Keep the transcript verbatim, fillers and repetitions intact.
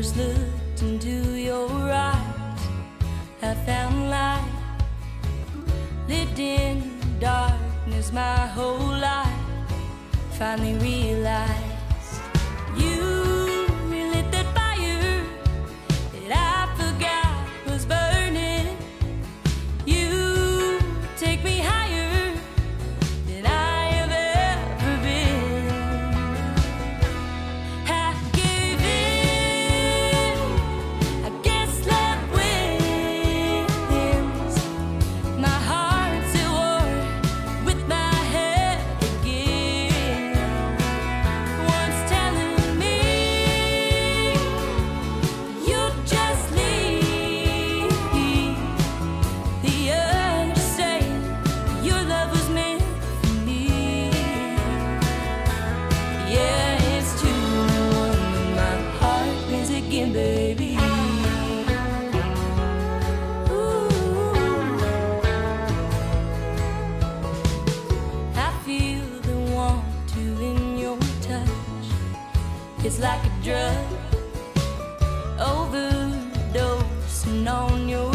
first looked into your eyes, I found light. Lived in darkness my whole life. Finally realized you lit that fire that I forgot was burning. You take me higher than I have ever been. I gave in, I guess love wins. My heart's at war with my head again. Once telling me you'll just leave, the other saying your love was meant for me. Yeah, it's two to one, and my heart beats again, baby. Ooh, I feel the want to in your touch. It's like a drug overdosing on your